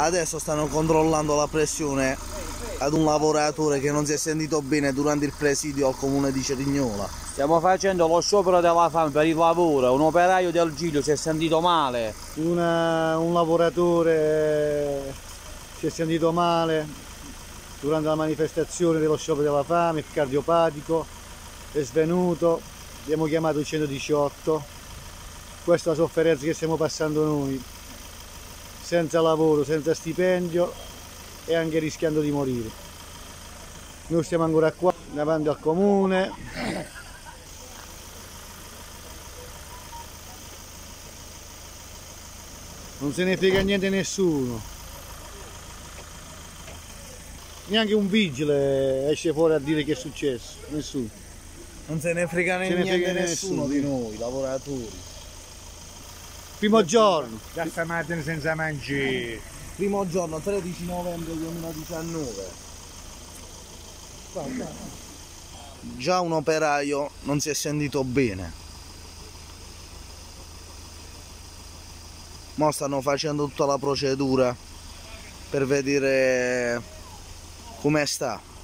Adesso stanno controllando la pressione ad un lavoratore che non si è sentito bene durante il presidio al comune di Cerignola. Stiamo facendo lo sciopero della fame per il lavoro, un operaio del Giglio si è sentito male. Un lavoratore si è sentito male durante la manifestazione dello sciopero della fame, il cardiopatico, è svenuto, abbiamo chiamato il 118, questa è la sofferenza che stiamo passando noi, senza lavoro, senza stipendio e anche rischiando di morire. Noi stiamo ancora qua davanti al comune. Non se ne frega niente nessuno, neanche un vigile esce fuori a dire che è successo, nessuno. Non se ne frega niente nessuno di noi lavoratori. Primo giorno. Da stamattina senza mangiare. Primo giorno, 13 novembre 2019. Già un operaio non si è sentito bene. Mo stanno facendo tutta la procedura per vedere come sta.